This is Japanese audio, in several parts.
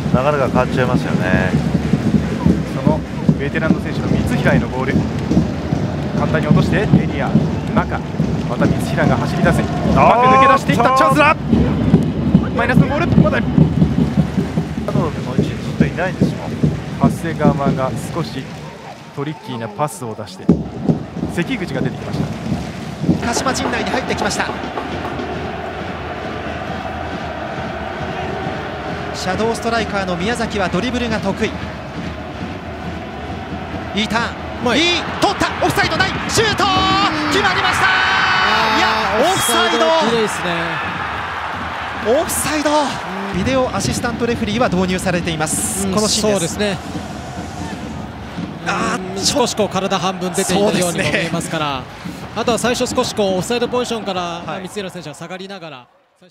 流れが変わっちゃいますよね。 そのベテランの選手の三平へのボール、簡単に落としてエリア中、また三平が走り出す、うまく抜け出していったチャンスだ。マイナスのボール、まだ彼女のうちにずっといないんですもん。 長谷川が少しトリッキーなパスを出して関口が出てきました。 鹿島陣内に入ってきました。シャドウストライカーの宮崎はドリブルが得意。いいターン、いい、取った、オフサイドない、シュート決まりました。いや、オフサイド、 綺麗ですね。 オフサイド、ビデオアシスタントレフェリーは導入されています、このシーンです。 そうですね。少しこう体半分出ていたようにも見えますから、あとは最初少しこうオフサイドポジションから三平選手が下がりながら。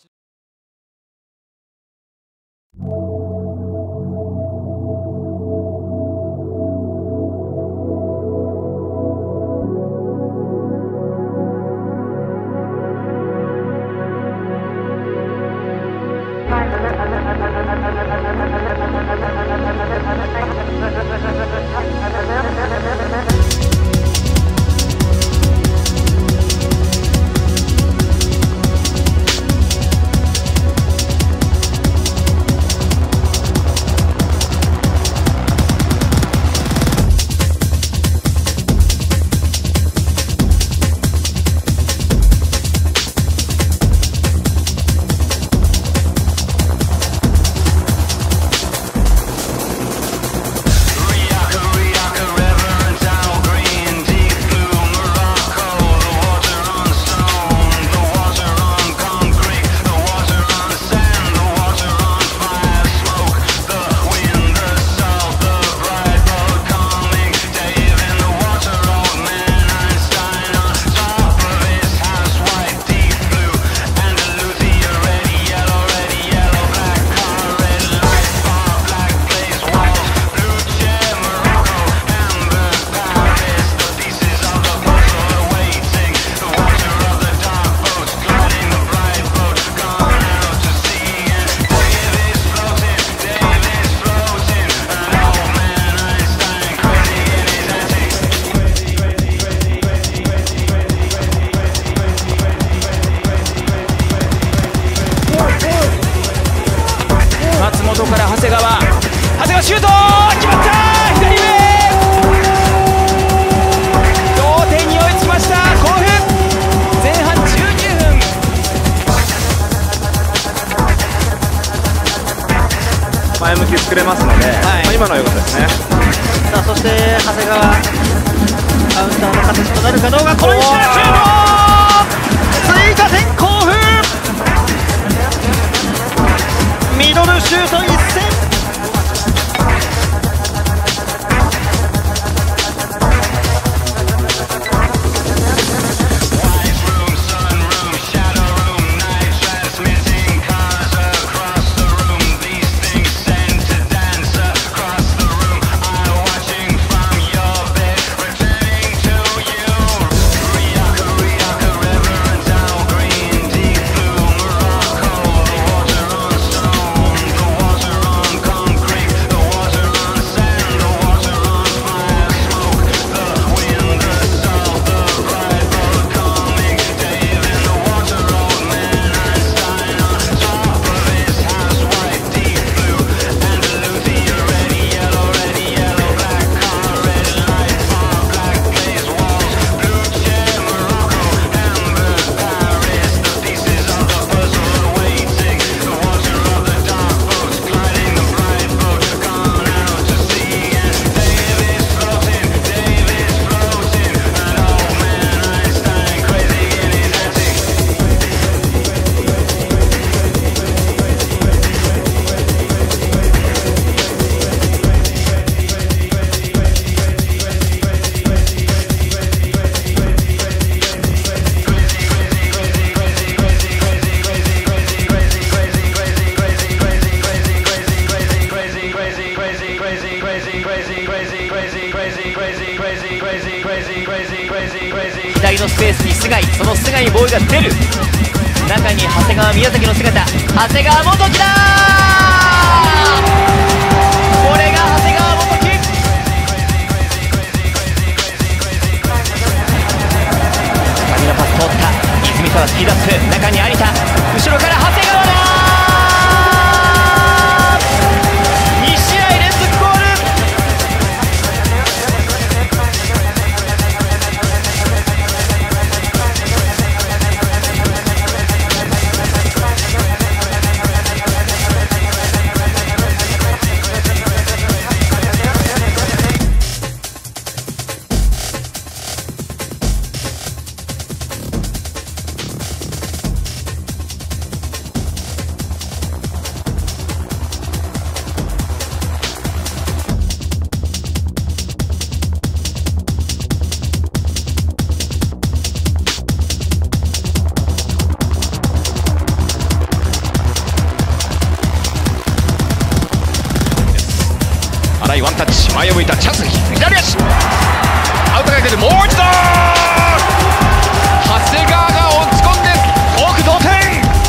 から長谷川シュート決まった、左上、同点に追いつきました。甲府前半19分、 前向き作れますので、今のは良かったですね。 さあそして長谷川、カウンターの形となるかどうか、この位置からシュート、追加点甲府、ミドルシュート一戦。 左のスペースに須貝、その須貝にボールが出る中に長谷川、宮崎の姿、長谷川元樹だー。 新井ワンタッチ、前を向いたチャンス、左足アウトが出る、もう一度長谷川が落ち込んで甲府同点。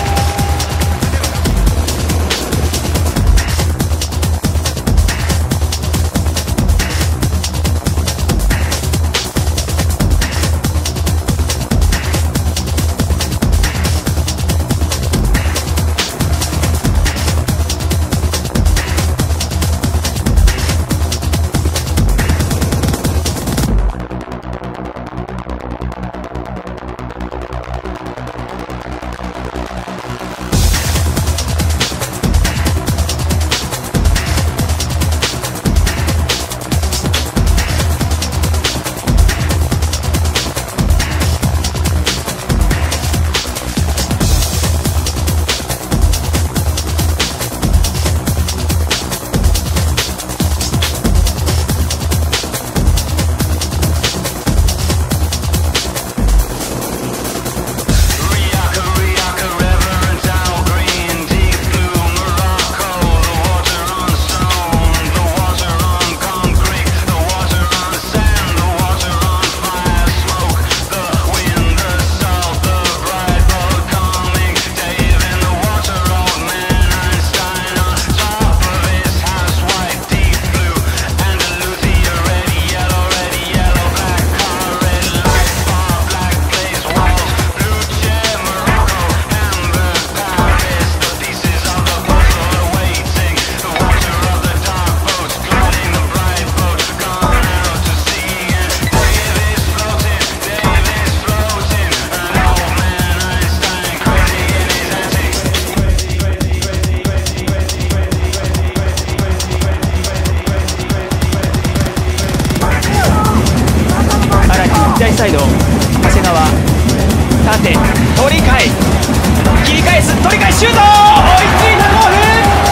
サイド長谷川、縦取り替え切り返す、取り替えシュート、追いついた甲府、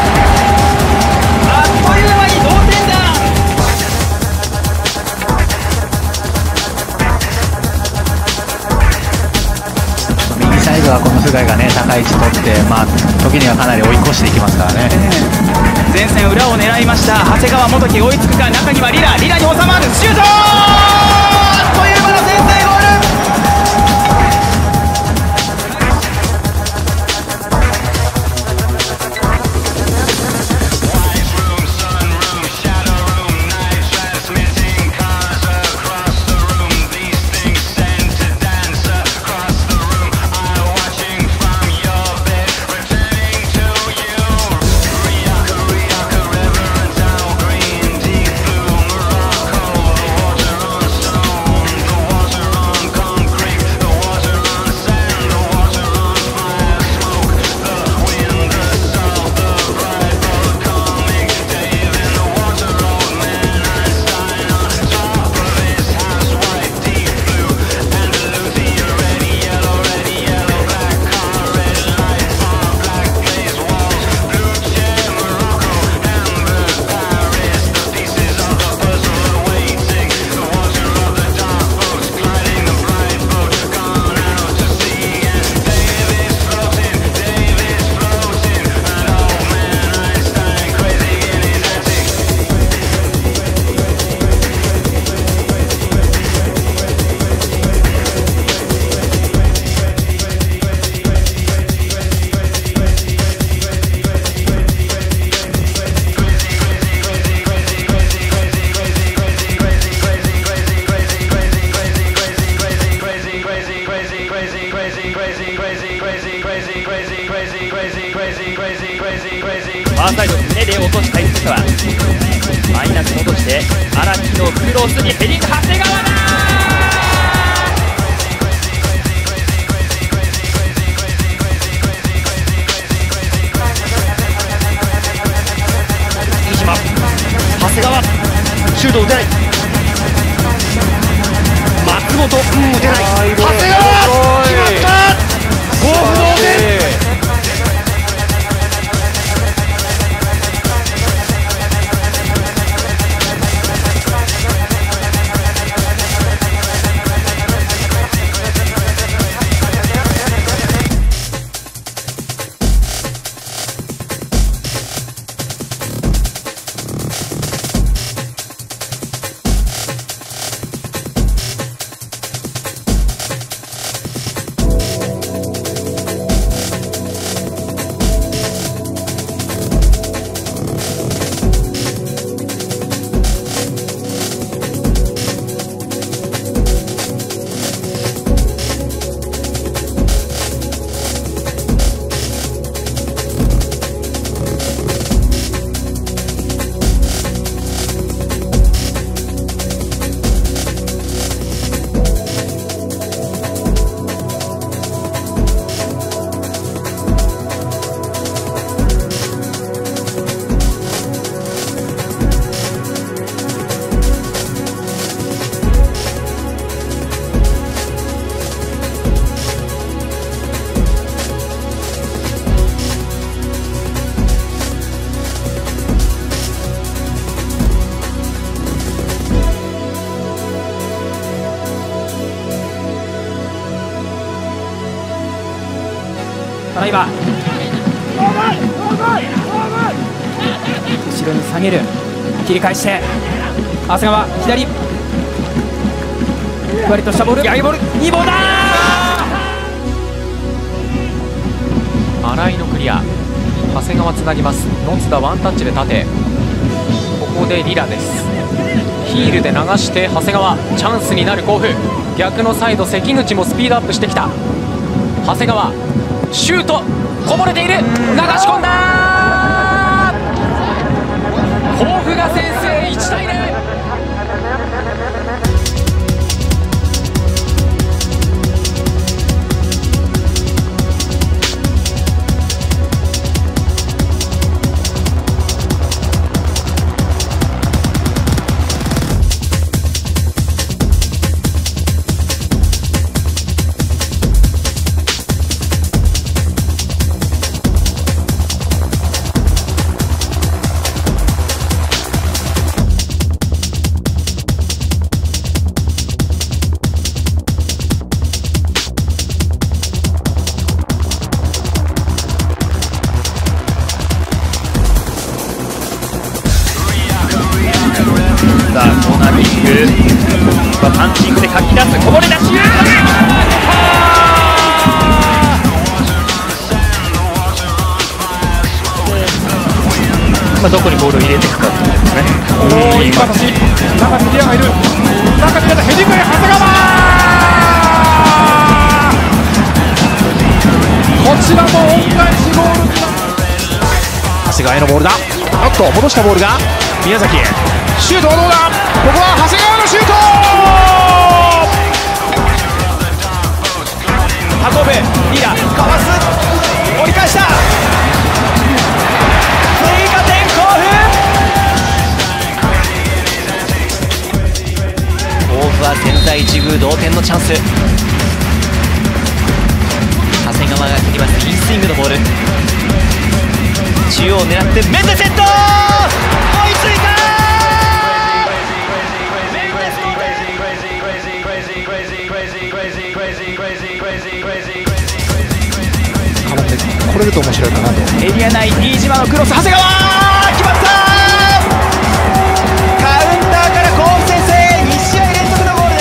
あっという間に同点だ。 右サイドはこの須貝がね高い位置取って、時にはかなり追い越していきますからね。 前線裏を狙いました。長谷川元樹追いつくか、中にはリラに収まるシュート、あっという間の先制ゴール。ファーサイド胸で落とした石川、マイナス戻して荒木のクロスにヘディング、長谷川だ。飯島、長谷川シュート打てない、松本、打てない、長谷川決まった、甲府同点。 台場、後ろに下げる、切り返して長谷川左、ふわりとしたボール、いいボール、いいボールだ。新井のクリア、長谷川つなぎます。野津田ワンタッチで縦、ここでリラです。ヒールで流して長谷川、チャンスになる甲府、逆のサイド関口もスピードアップしてきた。長谷川シュート、こぼれている、流し込んだ。甲府が先制、1対0。 コーナーキック、パンチングでかき出す、こぼれ出し、どこにボールを入れていくかってことですね。 おお、いい形、中にリアがいる、中にリアだ、ヘディングで長谷川、こちらも恩返しゴール、長谷川へのボールだ、あっと戻したボールが宮崎へ、シュートはどうだ、ここは長谷川のシュート、 運ぶ、リラかわす、折り返した、追加点甲府は千載一遇、同点のチャンス。長谷川が切ります、インスイングのボール、中央を狙ってメンデセット、追いついた。 これると面白いかなと。 エリア内、飯島のクロス、長谷川決まった。カウンターから甲府先制、2試合連続のゴールです。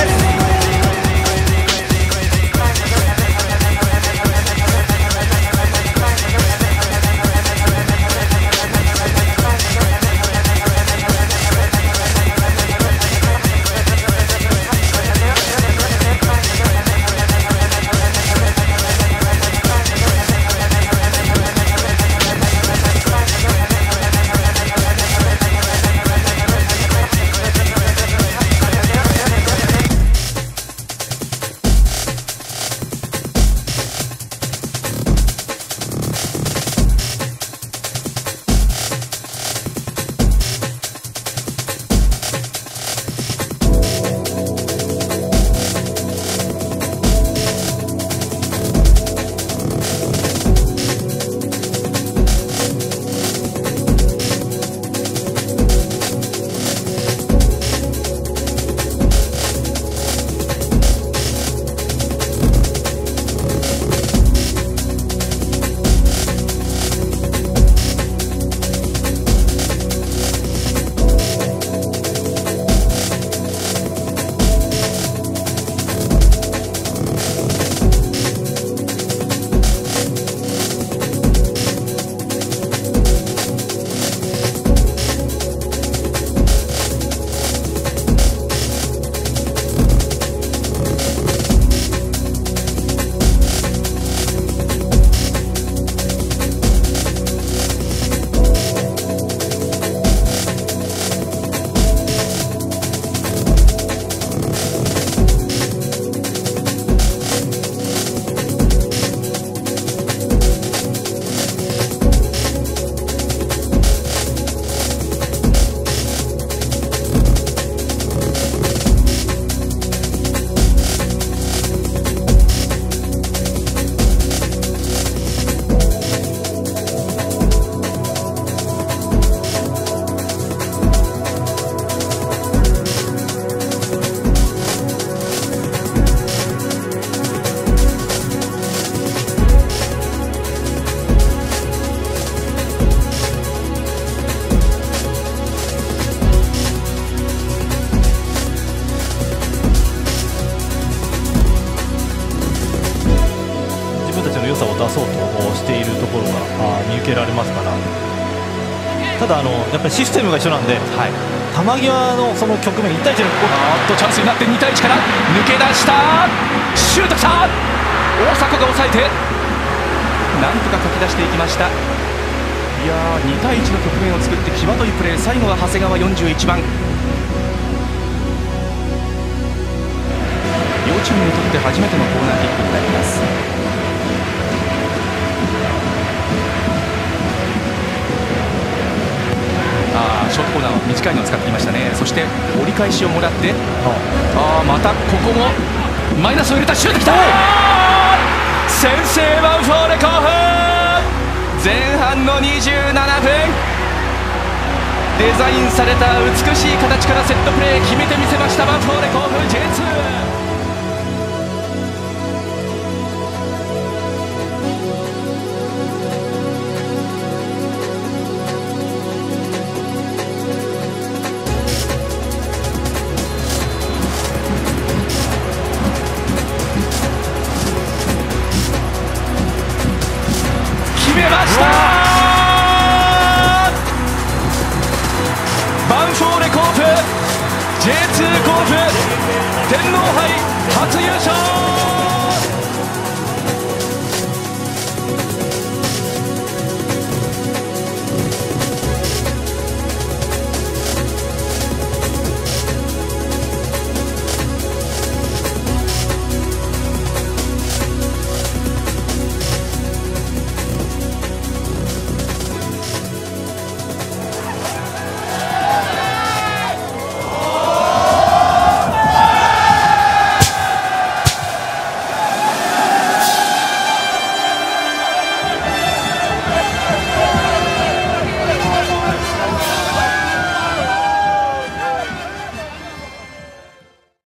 ただやっぱりシステムが一緒なんで、 はい、 球際のその局面1対1のチャンスになって2対1から抜け出したシュートきた大迫が抑えてなんとかかき出していきました。いやー2対1の局面を作って際どいプレー、最後は長谷川41番。両チームにとって初めてのコーナーキックになります。ショートコーナーの短いのを使っていましたね。そして折り返しをもらって、またここもマイナスを入れたシュートきた先制ヴァンフォーレ興奮。前半の27分、デザインされた美しい形からセットプレー決めてみせましたヴァンフォーレ興奮 J2。決めましたヴァンフォーレ甲府 J2 甲府天皇杯初優勝。